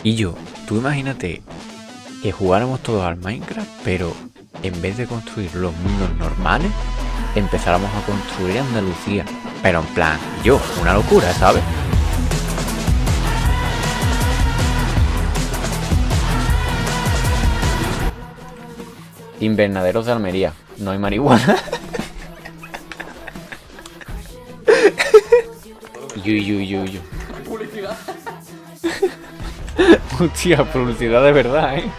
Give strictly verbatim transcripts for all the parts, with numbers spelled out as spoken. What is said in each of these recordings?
Y yo, tú imagínate que jugáramos todos al Minecraft, pero en vez de construir los mundos normales, empezáramos a construir Andalucía. Pero en plan, yo, una locura, ¿sabes? Invernaderos de Almería, no hay marihuana. Yu, yu, yu, yu. Publicidad. Hostia, publicidad de verdad, ¿eh?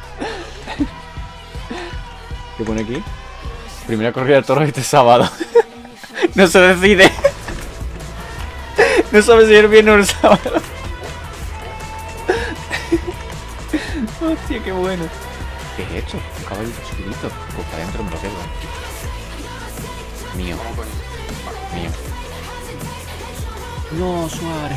¿Qué pone aquí? Primera corrida de toros este sábado. No se decide. No sabe si es el viernes o el sábado. Hostia, qué bueno. ¿Qué es esto? Un caballito chiquitito. Pues para adentro me lo quedo, ¿eh? Mío. Mío. No, Suárez.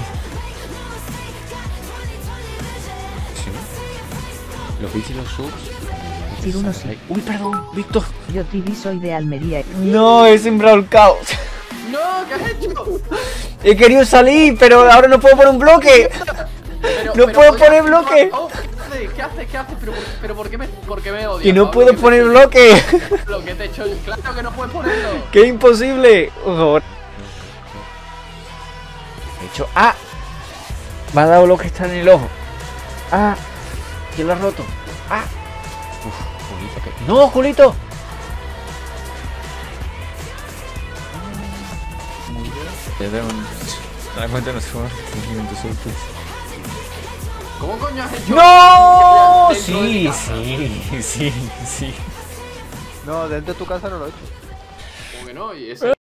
¿Sí? Los bits y los subs. Ciruno sí. Uy, perdón, Víctor. Yo T V soy de Almería. No, he sembrado el caos. No, ¿qué has hecho? He querido salir, pero ahora no puedo poner un bloque. Pero, No pero, puedo oye, poner bloque. oh, ¿Qué haces? ¿Qué haces? ¿Qué haces? Pero, por- pero ¿por qué me, por qué me odias? Que no Pablo? puedo ¿Qué poner te- bloque. Lo que te he hecho yo. Claro que no puedes ponerlo. Que es imposible. Por favor. He hecho. ¡Ah! Me ha dado lo que está en el ojo. ¡Ah! ¿Quién lo ha roto? ¡Ah! Uf, Julito, ¿qué? ¡No, Julito! Muy bien. Te veo un... Te das cuenta de nuestro ¿Cómo coño has hecho? ¡No! Dentro de mi Sí, casa. sí, sí, sí. No, dentro de tu casa no lo he hecho. ¿Cómo que no? Y ese